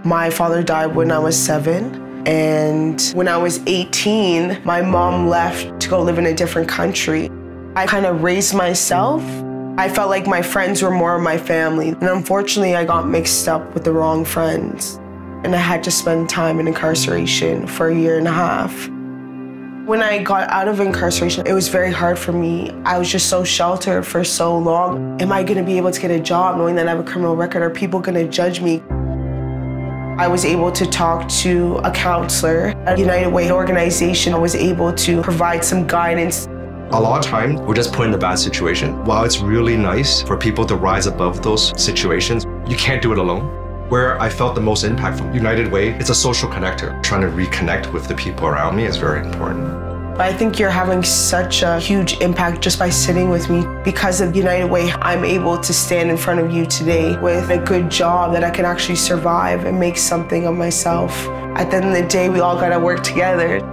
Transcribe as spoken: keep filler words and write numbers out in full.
My father died when I was seven, and when I was eighteen, my mom left to go live in a different country. I kind of raised myself. I felt like my friends were more of my family, and unfortunately, I got mixed up with the wrong friends, and I had to spend time in incarceration for a year and a half. When I got out of incarceration, it was very hard for me. I was just so sheltered for so long. Am I gonna be able to get a job knowing that I have a criminal record? Are people gonna judge me? I was able to talk to a counselor. A United Way organization was able to provide some guidance. A lot of times, we're just put in a bad situation. While it's really nice for people to rise above those situations, you can't do it alone. Where I felt the most impact from United Way, it's a social connector. Trying to reconnect with the people around me is very important. I think you're having such a huge impact just by sitting with me. Because of United Way, I'm able to stand in front of you today with a good job that I can actually survive and make something of myself. At the end of the day, we all gotta work together.